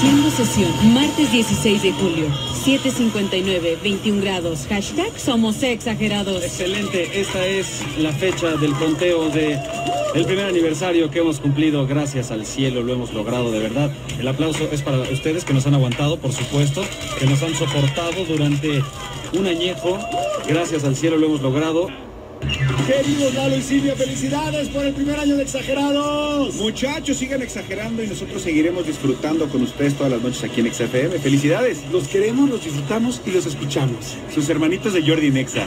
Iniciando sesión, martes 16 de julio, 7:59, 21 grados. Hashtag somos exagerados. Excelente, esta es la fecha del conteo de el primer aniversario que hemos cumplido. Gracias al cielo lo hemos logrado, de verdad. El aplauso es para ustedes que nos han aguantado, por supuesto, que nos han soportado durante un añejo. Gracias al cielo lo hemos logrado. Queridos Lalo y Silvia, felicidades por el primer año de Exagerados. Muchachos, sigan exagerando y nosotros seguiremos disfrutando con ustedes todas las noches aquí en XFM. Felicidades. Los queremos, los disfrutamos y los escuchamos. Sus hermanitos de Jordi Nexa.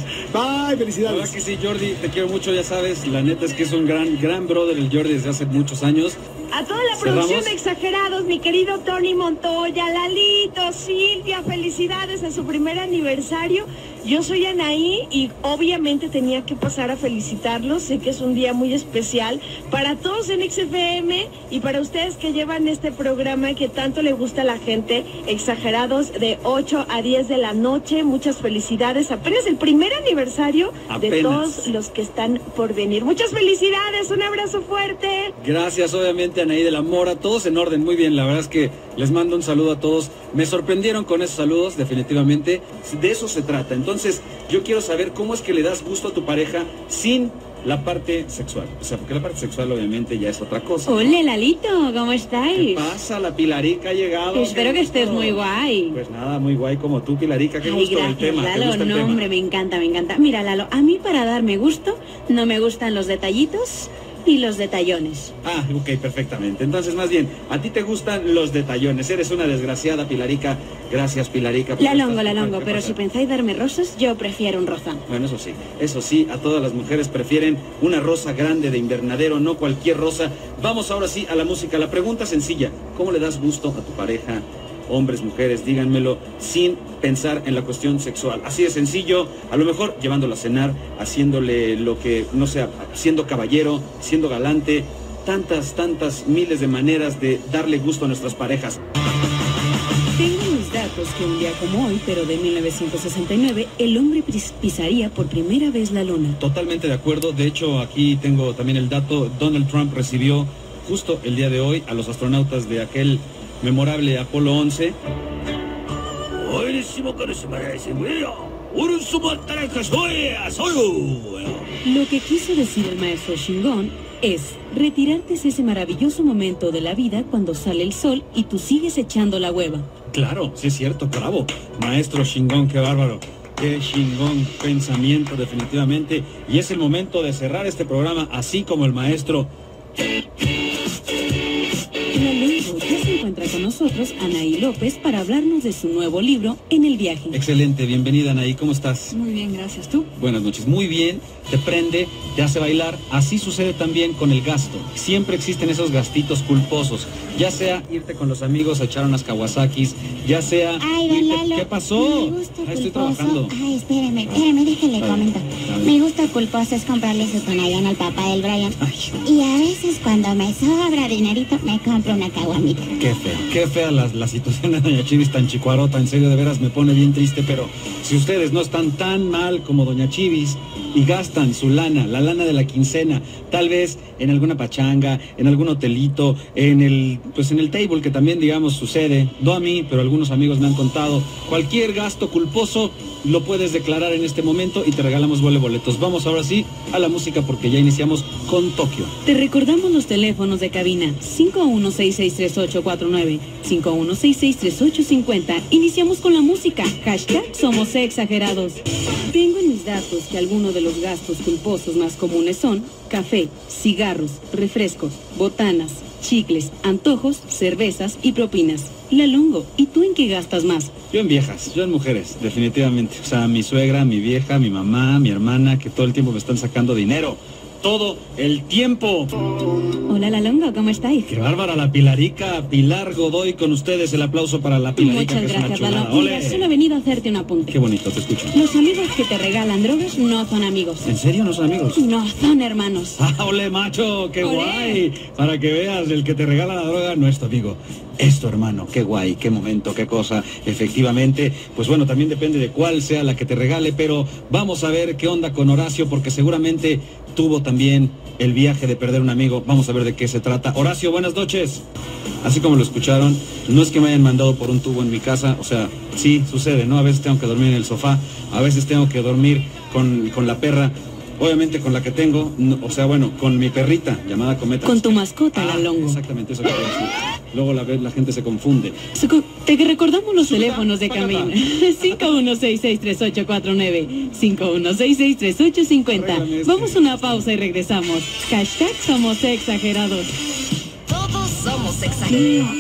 Bye, felicidades. La verdad que sí, Jordi, te quiero mucho, ya sabes. La neta es que es un gran brother el Jordi desde hace muchos años. A toda la producción de Exagerados, mi querido Tony Montoya, Lalito, Silvia, felicidades en su primer aniversario. Yo soy Anaí y obviamente tenía que pasar a felicitarlos. Sé que es un día muy especial para todos en XFM y para ustedes que llevan este programa que tanto le gusta a la gente. Exagerados de 8 a 10 de la noche. Muchas felicidades. Apenas el primer aniversario de todos los que están por venir. Muchas felicidades. Un abrazo fuerte. Gracias, obviamente, Anaí de la Mora. Todos en orden, muy bien. La verdad es que les mando un saludo a todos. Me sorprendieron con esos saludos, definitivamente. De eso se trata. Entonces, yo quiero saber cómo es que le das gusto a tu pareja sin la parte sexual. O sea, porque la parte sexual obviamente ya es otra cosa. Hola, Lalito, ¿cómo estáis? ¿Qué pasa? La Pilarica ha llegado. Espero que estés muy guay. Pues nada, muy guay como tú, Pilarica. Qué Ay, gusto gracias, el tema. Lalo. ¿Te gusta el No, tema? hombre, me encanta. Mira, Lalo, a mí para darme gusto no me gustan los detallitos y los detallones. Ah, ok, perfectamente. Entonces, más bien, a ti te gustan los detallones. Eres una desgraciada, Pilarica. Gracias, Pilarica. La longo, pero si pensáis darme rosas, yo prefiero un rozón. Bueno, eso sí, a todas las mujeres prefieren una rosa grande de invernadero, no cualquier rosa. Vamos ahora sí a la música. La pregunta sencilla, ¿cómo le das gusto a tu pareja? Hombres, mujeres, díganmelo sin pensar en la cuestión sexual. Así de sencillo, a lo mejor llevándolo a cenar, haciéndole lo que, no sé, siendo caballero, siendo galante, tantas miles de maneras de darle gusto a nuestras parejas. Tengo mis datos que un día como hoy, pero de 1969, el hombre pisaría por primera vez la luna. Totalmente de acuerdo. De hecho, aquí tengo también el dato. Donald Trump recibió justo el día de hoy a los astronautas de aquel memorable Apolo 11. Lo que quiso decir el maestro Shingon es: retirarte es ese maravilloso momento de la vida cuando sale el sol y tú sigues echando la hueva. Claro, sí es cierto, bravo. Maestro Shingon, qué bárbaro. Qué chingón pensamiento, definitivamente. Y es el momento de cerrar este programa así como el maestro. Ya se encuentra con nosotros Anaí López para hablarnos de su nuevo libro, En el viaje. Excelente, bienvenida, Anaí, ¿cómo estás? Muy bien, gracias. ¿Tú? Buenas noches, muy bien, te prende, te hace bailar. Así sucede también con el gasto. Siempre existen esos gastitos culposos, ya sea irte con los amigos a echar unas Kawasakis, ya sea... Ay, don Lalo, ¿qué pasó? Mi gusto Estoy culposo. trabajando. Ay, espéreme, déjele comento. Mi gusto culposo es comprarle su tonallán al papá del Brian. Ay. Y a veces cuando me sobra dinerito, me compro una caguamita. Qué fea la situación de Doña Chivis, tan chicuarota, en serio, de veras me pone bien triste, pero si ustedes no están tan mal como Doña Chivis y gastan su lana, la lana de la quincena, tal vez en alguna pachanga, en algún hotelito, en el table, que también, digamos, sucede, no a mí, pero algunos amigos me han contado, cualquier gasto culposo lo puedes declarar en este momento y te regalamos boletos. Vamos ahora sí a la música porque ya iniciamos con Tokio. Te recordamos los teléfonos de cabina: 51663849, 51663850. Iniciamos con la música. Hashtag somos exagerados. Tengo en mis datos que algunos de los gastos culposos más comunes son café, cigarros, refrescos, botanas, chicles, antojos, cervezas y propinas. La longo, ¿y tú en qué gastas más? Yo en viejas, yo en mujeres, definitivamente. O sea, mi suegra, mi vieja, mi mamá, mi hermana, que todo el tiempo me están sacando dinero. Todo el tiempo. Hola, La longo, ¿cómo estáis? ¡Qué bárbara la Pilarica! Pilar Godoy con ustedes. El aplauso para la Pilarica. Muchas gracias, Lalo. Mira, solo he venido a hacerte un apunte. Qué bonito, te escucho. Los amigos que te regalan drogas no son amigos. ¿En serio no son amigos? No, son hermanos. ¡Ah, ole, macho! ¡Qué ¡Olé! guay! Para que veas, el que te regala la droga no es tu amigo, es tu hermano. ¡Qué guay! ¡Qué momento! ¡Qué cosa! Efectivamente, pues bueno, también depende de cuál sea la que te regale, pero vamos a ver qué onda con Horacio, porque seguramente tuvo también el viaje de perder un amigo. Vamos a ver de qué se trata. Horacio, buenas noches. así como lo escucharon, no es que me hayan mandado por un tubo en mi casa, o sea, sí, sucede, ¿no? A veces tengo que dormir en el sofá, a veces tengo que dormir con la perra, obviamente con la que tengo, no, o sea, bueno, con mi perrita llamada Cometa. Con tu mascota, la Longo. Exactamente, eso quiero decir. Luego la gente se confunde. Te recordamos los teléfonos de cabina. 51663849, 51663850. Vamos a una pausa y regresamos. Hashtag somos exagerados. Todos somos exagerados.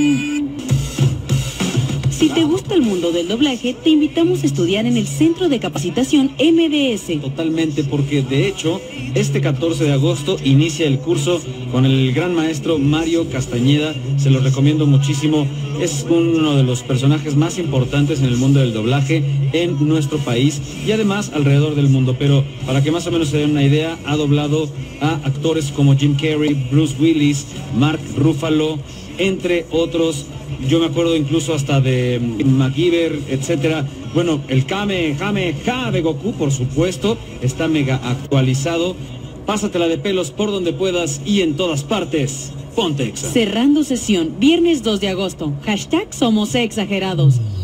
Si te gusta el mundo del doblaje, te invitamos a estudiar en el Centro de Capacitación MBS. Totalmente, porque de hecho, este 14 de agosto inicia el curso con el gran maestro Mario Castañeda. Se lo recomiendo muchísimo. Es uno de los personajes más importantes en el mundo del doblaje en nuestro país y además alrededor del mundo. Pero para que más o menos se den una idea, ha doblado a actores como Jim Carrey, Bruce Willis, Mark Ruffalo, entre otros. Yo me acuerdo incluso hasta de MacGyver, etcétera. Bueno, el Kamehameha de Goku, por supuesto, está mega actualizado. Pásatela de pelos por donde puedas y en todas partes. Ponte Exa. Cerrando sesión, viernes 2 de agosto. Hashtag somos exagerados.